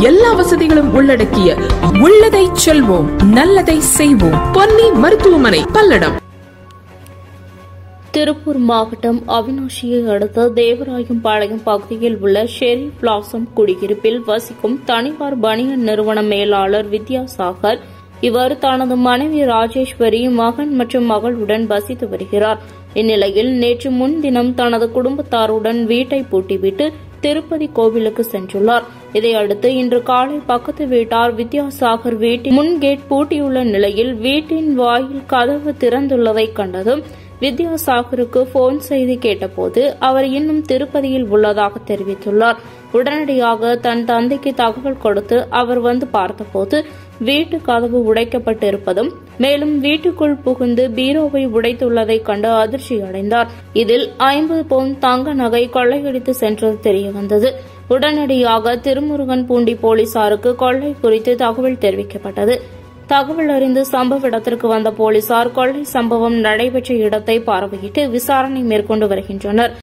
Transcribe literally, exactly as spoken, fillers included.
எல்லா வசதிகளும் உள்ளடக்கிய உள்ளதை செல்வோம் நல்லதை செய்வோம் பொன்னி மருத்துவமனை பல்லடம். திருப்பூர் மாவட்டம் அவிநாசியை அடுத்த தேவராயம்பாளையம் பகுதியில் உள்ள ஷெரி பிளாசம் குடியிருப்பில் வசிக்கும் தனியார் பனியன் நிறுவன மேலாளர் வித்யாசாகர் இவர் தனது மனைவி ராஜேஸ்வரி, மகன் மற்றும் மகளுடன் வசித்து வருகிறார். இந்நிலையில் நேற்று முன்தினம் தனது குடும்பத்தாருடன் வீட்டை பூட்டிவிட்டு திருப்பதி கோவிலுக்கு சென்றுள்ளார். இதையடுத்து இன்று காலை பக்கத்து வீட்டார் வித்யாசாகர் வீட்டின் முன் கேட் பூட்டியுள்ள நிலையில் வீட்டின் வாயில் கதவு திறந்துள்ளதை கண்டதும் வித்யாசாகருக்கு போன் செய்து கேட்டபோது அவர் இன்னும் திருப்பதியில் உள்ளதாக தெரிவித்துள்ளார். உடனடியாக தன் தந்தைக்கு தகவல் கொடுத்து அவர் வந்து பார்த்தபோது வீட்டு கதவு உடைக்கப்பட்டிருப்பதும் மேலும் வீட்டுக்குள் புகுந்து பீரோவை உடைத்துள்ளதை கண்டு அதிர்ச்சியடைந்தார். இதில் ஐம்பது பவுன் தங்க நகை கொள்ளையடித்து சென்றது தெரியவந்தது. உடனடியாக திருமுருகன் பூண்டி போலீசாருக்கு கொள்ளை குறித்து தகவல் தெரிவிக்கப்பட்டது. தகவல் அறிந்து சம்பவ இடத்திற்கு வந்த போலீசார் கொள்ளை சம்பவம் நடைபெற்ற இடத்தை பார்வையிட்டு விசாரணை மேற்கொண்டு வருகின்றனர்.